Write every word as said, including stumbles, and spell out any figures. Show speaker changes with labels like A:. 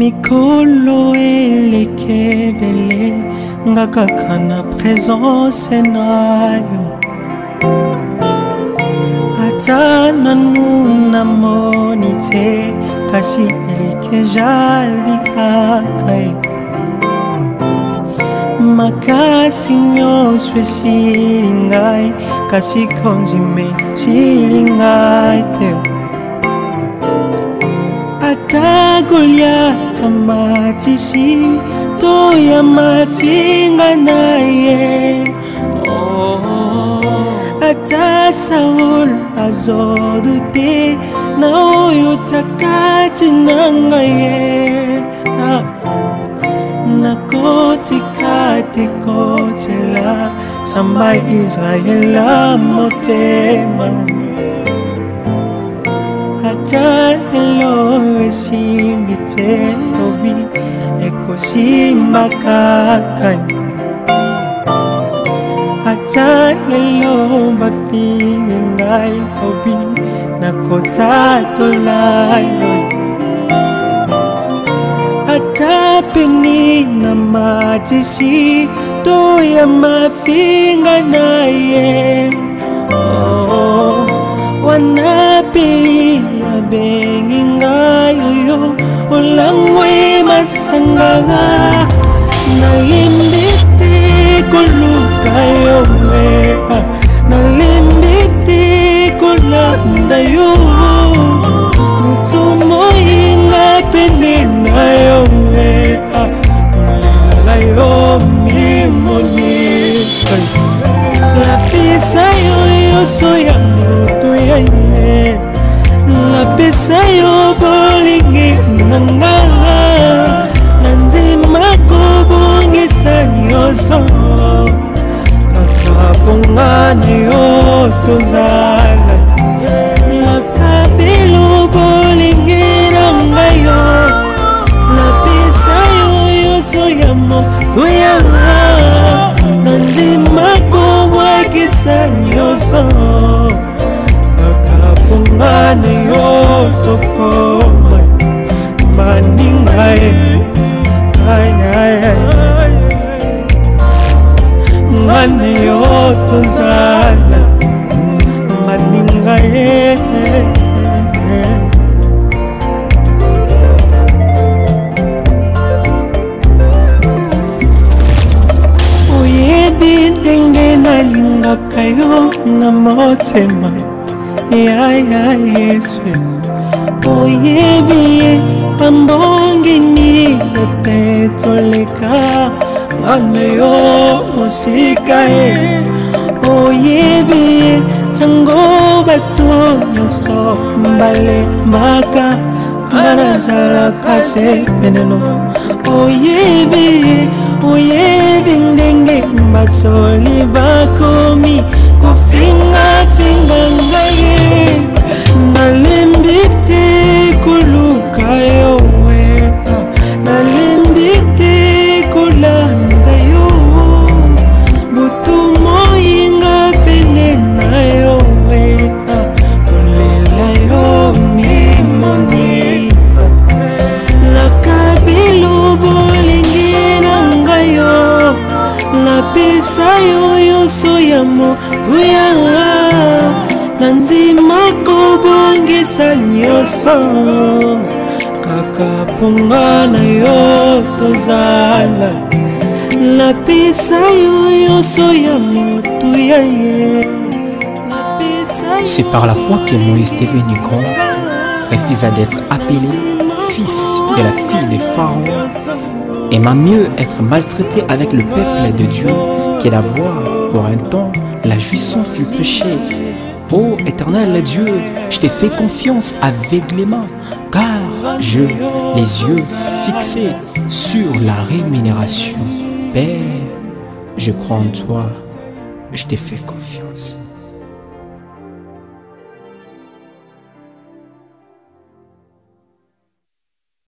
A: mikolo elekebele nga kaka na présence nayo ata nanu namoni te kasi elikejali kaka makasi nyonso esili ngai kasi konzime esili ngai te ata Goliath amatisi toya mafinga na ye ata Saul azodute na oyo takati na ngai nakotika te kotela samba Israela motema ata lelo esimbi te lobi ekosimba kaka ata lelo bafinga ngai lobi nakotatola yo ata peni na matisi toya mafinga na ye oh, wanapili abengi ngayo yo olangwe masanganga nalimbiti koluka yo mea nalimbiti kolanda yo mutumo inga pene na yo mea kulela yo mimoni la pesa yo yo soya mutu ya ye la pesa yo bolingi nanga nanzima kobongisa nyonso kaka pongani yo tozala la kabelo bolingi nanga yo la pesa yo yo soya moto ya nanzima kobongisa nyonso ngane yo tokoma maningae ay ay ay ngane yo tozala maningae oyebi ndenge nalingaka yo na motema ya ya Yesu oyebi pambongi ni petoleka ngana yo musika e oyebi tango bato nyoso mbale maka manajala kase peneno oyebi oyebi ndenge mbatsoli bakomi kofinga finga ngaye nalimbite kuluka yo wea nalimbite kolanda yo butu moyinga pene na yo wea kolela yo mimonisa la kabilo bolingi nanga yo la pesa yo yoso ya moto ya nanzima kobongisa nyonso kaka pongana yo tozala la pesa yo yoso ya moto ya ye.
B: C'est par la foi que Moïse devenu grand refusa d'être appelé fils de la fille de Pharaon, aima mieux être maltraité avec le peuple de Dieu que d'avoir pour un temps la jouissance du péché. Ô éternel Dieu, je te fais confiance aveuglément, car j'ai les yeux fixés sur la rémunération. Père, je crois en toi, je te fais confiance.